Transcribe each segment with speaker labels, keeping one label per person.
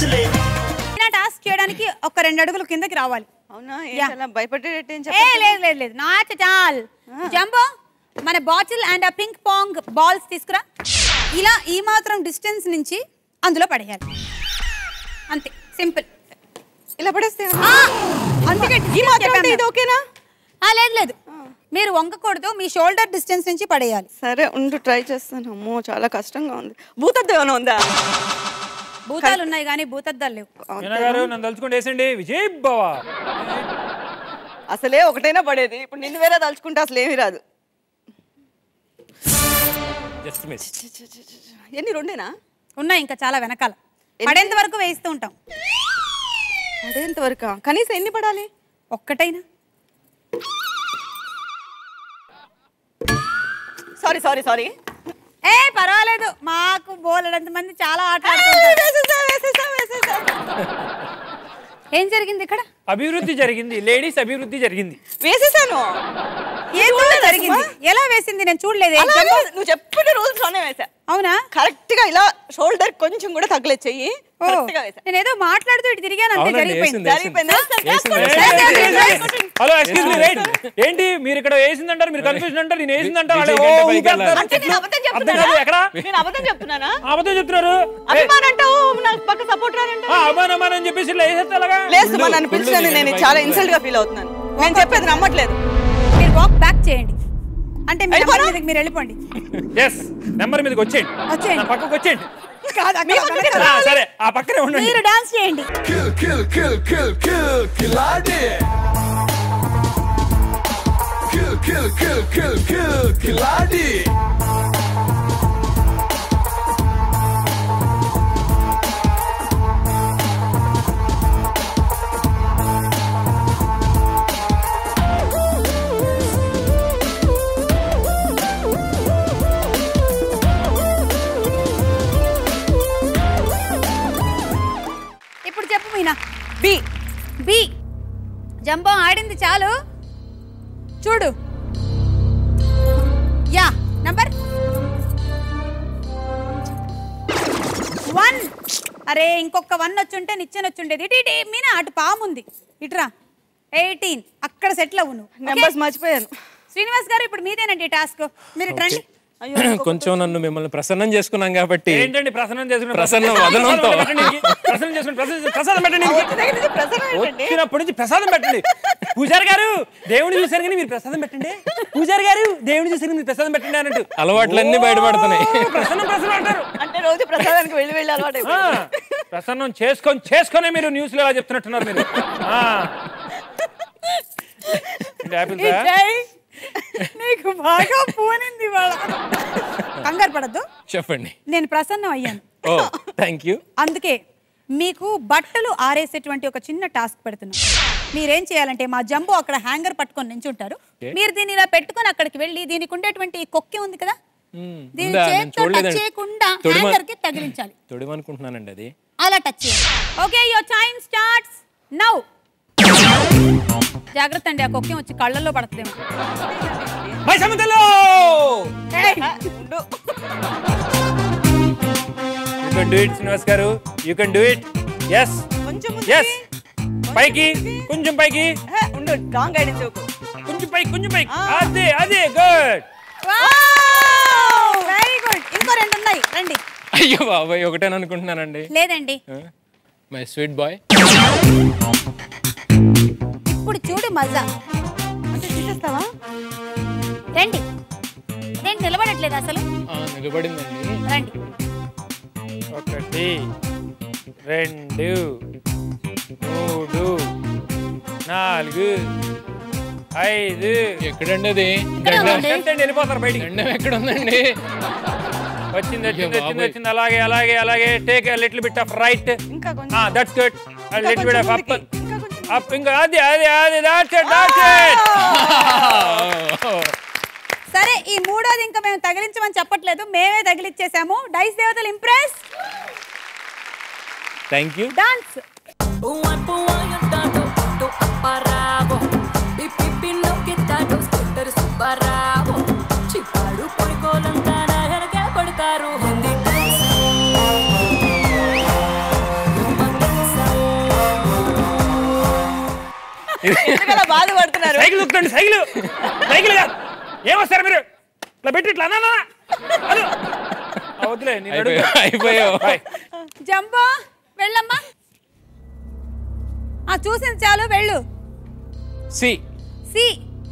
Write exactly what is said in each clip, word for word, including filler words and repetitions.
Speaker 1: Task చేయడానికి ఒక రెండు అడుగులు కిందకి రావాలి.
Speaker 2: అవునా? ఎలా భయపడేటట్టు ఏం
Speaker 1: చెప్పండి. ఏ లేదు లేదు లేదు నాచ చాల్. జంబో మన బాటిల్ అండ్ ఆ పింక్ పాంగ్ బాల్స్ తీసుకురా. ఇలా ఈ మాత్రం డిస్టెన్స్ నుంచి అందులో పడేయాలి. అంతే, సింపుల్.
Speaker 2: ఇలా పడేస్తే
Speaker 1: అందుకే ఇది ఓకేనా? లేదు లేదు, మీరు వంగకూడదు, మీ షోల్డర్ డిస్టెన్స్ నుంచి పడేయాలి.
Speaker 2: సరే ఉండు, ట్రై చేస్తాను. అమ్మో చాలా కష్టంగా ఉంది. భూతద్దు ఏమైనా ఉందా?
Speaker 1: భూతాలు ఉన్నాయి కానీ భూతద్దాలు లేవు.
Speaker 3: నన్ను తలుచుకుంటే వేసండి విజయ్ బావా.
Speaker 2: అసలే ఒకటైనా పడేది, ఇప్పుడు నిన్ను వేరే తలుచుకుంటే అసలు ఏమీ రాదు. ఎన్ని రెండేనా
Speaker 1: ఉన్నాయి? ఇంకా చాలా వెనకాల. పడేంత వరకు వేయిస్తూ ఉంటాం.
Speaker 2: పడేంత వరకు కనీసం ఎన్ని పడాలి?
Speaker 1: ఒక్కటైనా.
Speaker 2: సారీ సారీ సారీ
Speaker 1: ఏ పర్వాలేదు, మాకు బోలెడంత మంది చాలా ఆటలు. ఏం జరిగింది ఇక్కడ?
Speaker 3: అభివృద్ధి జరిగింది, లేడీస్ అభివృద్ధి జరిగింది.
Speaker 2: వేసేసాను.
Speaker 1: జరిగింది ఎలా వేసింది నేను చూడలేదు.
Speaker 2: నువ్వు చెప్పిన రూల్స్ లోనే వేసా.
Speaker 1: అవునా?
Speaker 2: కరెక్ట్ గా ఇలా షోల్డర్ కొంచెం కూడా తగ్గలేదు చెయ్యి.
Speaker 1: నేను ఏదో మాట్లాడుతూ ఇటు తిరిగాను, అంతే. జరిగిపోయింది.
Speaker 3: Hello excuse me, wait. ఏంటి మీరు ఇక్కడ వేసిందంటారు, మీరు కన్ఫ్యూజన్ అంటారు, నేను వేసిందంటారు.
Speaker 2: అబద్ధం చెప్తున్నానా?
Speaker 3: అబద్ధం చెప్తున్నారు.
Speaker 2: పక్క సపోర్ట్
Speaker 3: అభిమానం అని చెప్పేసి ఇలా వేసేస్తే
Speaker 2: లేదు. నన్ను పిలిచిన నేను చాలా ఇన్సల్ట్ గా ఫీల్ అవుతున్నాను. నేను చెప్పేది నమ్మట్లేదు.
Speaker 1: మీరు వాక్ బ్యాక్ చేయండి, అంటే మీరు వెళ్ళిపోండి.
Speaker 3: ఎస్, నెంబర్ మీదకి వచ్చేయండి, వచ్చేయండి, పక్కకు వచ్చేయండి. సరే, ఆ పక్కనే ఉండండి.
Speaker 1: మీరు డాన్స్ చేయండి. ఇప్పుడు చెప్పు మీనా.
Speaker 2: బి
Speaker 1: బి జంబో ఆడింది చాలు, చూడు. Yeah number one. అరే ఇంకొక వన్ వచ్చుంటే నిచ్చెన వచ్చుండేది. ఇటు ఇటు మీనా, అటు పాము ఉంది, ఇటురా. ఎయిటీన్ అక్కడ సెటిల్ అవ్వు నువ్వు.
Speaker 2: నెంబర్స్ మర్చిపోయాను.
Speaker 1: శ్రీనివాస్ గారు ఇప్పుడు మీదేనండి టాస్క్, మీరు రండి.
Speaker 3: కొంచెం నన్ను మిమ్మల్ని ప్రసన్నం చేసుకున్నాం కాబట్టి.
Speaker 4: ఏంటండి ప్రసన్నం చేసుకుని?
Speaker 3: ప్రసన్నం వదనంతో
Speaker 4: ప్రసన్నం చేసుకుని ప్రసాదం పెట్టండి. వచ్చినప్పటి నుంచి ప్రసాదం పెట్టండి. పూజారి గారు దేవుని చూసారు కానీ మీరు ప్రసాదం పెట్టండి. పూజారి గారు దేవుని చూసారు మీరు ప్రసాదం పెట్టండి అన్నట్టు
Speaker 3: అలవాట్లన్నీ బయటపడుతున్నాయి.
Speaker 4: ప్రసన్నం ప్రసన్నం అంటారు
Speaker 2: అంటే రోజు ప్రసాదానికి వెళ్ళి వెళ్ళి అలవాటు.
Speaker 4: ప్రసన్నం చేసుకొని చేసుకునే మీరు న్యూస్ లో ఎలా చెప్తున్నట్టున్నారు మీరు.
Speaker 1: నీకు బాగా పోనింది వాళ్ళ. కంగారు పడద్దు,
Speaker 3: చెప్పండి.
Speaker 1: నేను ప్రసన్నం అయ్యాను.
Speaker 3: ఓ థ్యాంక్ యూ.
Speaker 1: అందుకే మీకు బట్టలు ఆరేసేటువంటి ఒక చిన్న టాస్క్ పెడుతున్నా. మీరేం చేయాలంటే మా జంబో అక్కడ హ్యాంగర్ పట్టుకొని నించుంటారు, మీరు దీన్ని ఇలా పెట్టుకొని అక్కడికి వెళ్ళి దీనికి ఉండేటువంటి కొక్కి ఉంది కదా, దీని చేతితో టచ్ చేయకుండా హ్యాంగర్ కి తగిలించాలి.
Speaker 3: తొడిమనుకుంటున్నానండి అది.
Speaker 1: అలా టచ్ చేయాలి. Okay, your time starts now. జాగ్రత్త అండి, ఆ కొక్కి వచ్చి కళ్ళల్లో పడతలేము.
Speaker 4: You can do it, Srinivas గారు. You can do it. Yes. Yes. పైకి కొంచెం పైకి.
Speaker 2: ఉండు, రాంగ్ గైడెన్స్ ఇవ్వకు.
Speaker 4: కొంచెం పైకి కొంచెం పైకి. అదే అదే గుడ్.
Speaker 1: Very good. ఇంకో రెండు ఉన్నాయి, రండి.
Speaker 3: అయ్యో బాబాయ్, ఒకటేనా అనుకుంటున్నానండి.
Speaker 1: లేదండి.
Speaker 3: My sweet boy.
Speaker 1: ఇప్పుడు చూడు మజా.
Speaker 2: అంటే తీసేస్తావా?
Speaker 1: రండి. నేను నిలబడట్లేదు అసలు.
Speaker 3: నిలబడిందండి.
Speaker 1: రండి.
Speaker 4: ఒకటి, రెండు, మూడు, నాలుగు, ఐదు.
Speaker 3: ఎక్కడండి అది?
Speaker 4: వెళ్ళిపోతారు బయటికి.
Speaker 3: ఎక్కడ ఉందండి?
Speaker 4: వచ్చింది వచ్చింది వచ్చింది వచ్చింది. అలాగే అలాగే అలాగే. Take little bit of right. That's good. Little bit of up. Up ఇంకా అది అది అది దాట్స్ ఇట్ దాట్స్ ఇట్.
Speaker 1: సరే, ఈ మూడోది ఇంకా మేము తగిలించమని చెప్పట్లేదు, మేమే తగిలిచ్చేసాము. డైస్ దేవతలు ఇంప్రెస్.
Speaker 3: Thank you.
Speaker 1: డాన్స్.
Speaker 2: ఎందుకలా బాధపడుతున్నారు?
Speaker 3: సైకిల్ దొక్కుతండి సైకిల్ సైకిల్ కాదు ఏమొస్తారు మీరు ఇట్లా పెట్టి ఇట్లా అన్నా వద్దులే
Speaker 4: అయిపోయావు.
Speaker 1: జంబో వెళ్ళమ్మా. ఆ చూసింది చాలు వెళ్ళు.
Speaker 4: సి
Speaker 1: సి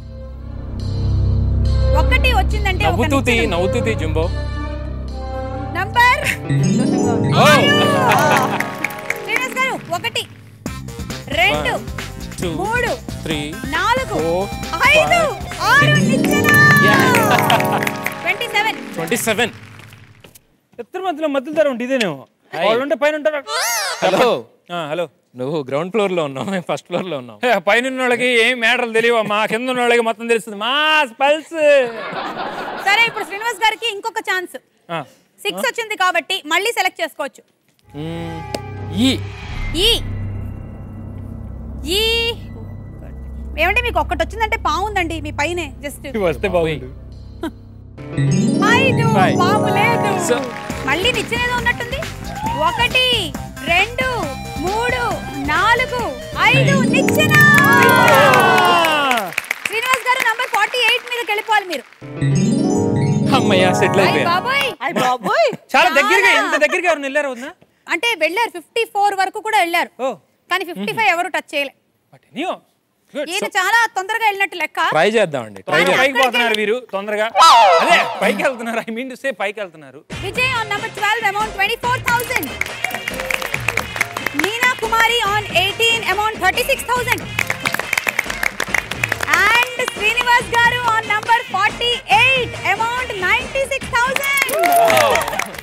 Speaker 1: ఒకటి వచ్చిందంటే
Speaker 4: నవ్వుతూ నవ్వుతూ జంబో.
Speaker 1: నంబర్ శ్రీనివాస్ గారు ఒకటి రెండు మూడు నాలుగు ఐదు ఆరు ట్వంటీ సెవెన్
Speaker 4: ట్వంటీ సెవెన్
Speaker 3: ఇద్దరు మధ్యలో మధ్యలో ధర ఉంటే ఇదేనేమో. వాళ్ళు ఉంటే పైన ఉంటారు.
Speaker 4: హలో
Speaker 3: హలో
Speaker 4: నువ్వు గ్రౌండ్ ఫ్లోర్ లో ఉన్నావు, మేము ఫస్ట్ ఫ్లోర్ లో ఉన్నాం.
Speaker 3: పైన ఉన్న వాళ్ళకి ఏం మ్యాటర్లు తెలియవు, మా కింద ఉన్న వాళ్ళకి మొత్తం తెలుస్తుంది. మా పల్స్.
Speaker 1: సరే ఇప్పుడు శ్రీనివాస్ గారికి ఇంకొక ఛాన్స్. సిక్స్ వచ్చింది కాబట్టి మళ్ళీ సెలెక్ట్ చేసుకోవచ్చు.
Speaker 4: ఈ
Speaker 1: ఈ ఈ ఏమంటే మీకు ఒక్కటి వచ్చిందంటే బాగుందండి మీ పైనే జస్ట్
Speaker 3: వస్తే బాగుంది.
Speaker 1: ఐదు బాబు లేదు, మళ్ళీ నిచ్చెనేదో ఉన్నట్టుంది. ఒకటి రెండు మూడు నాలుగు ఐదు నిచ్చెన. శ్రీనివాస్ గారు నంబర్ ఫార్టీ ఎయిట్ మీదకి వెళ్ళిపోవాలి మీరు.
Speaker 4: అమ్మయ్యా సెటిల్
Speaker 1: అయ్ బాబోయ్
Speaker 2: అయ్ బాబోయ్
Speaker 3: చాలా దగ్గరగా ఎంత దగ్గరగా ఎవరు వెళ్ళారు వద్దా?
Speaker 1: అంటే వెళ్ళారు ఫిఫ్టీ ఫోర్ వరకు కూడా వెళ్ళారు, కానీ ఫిఫ్టీ ఫైవ్ ఎవరు టచ్ చేయలే. ఈయన చాలా తొందరగా వెళ్ళినట్టు లెక్క.
Speaker 4: ట్రై చేద్దామండి. ట్రై
Speaker 3: పైకి పోతున్నారు వీరు తొందరగా. అదే పైకి వెళ్తున్నారు. ఐ మీన్ టు సే పైకి వెళ్తున్నారు.
Speaker 1: Vijay on number twelve amount twenty four thousand. Meena Kumari on eighteen amount thirty six thousand. And Srinivas గారు on number forty eight amount ninety six thousand.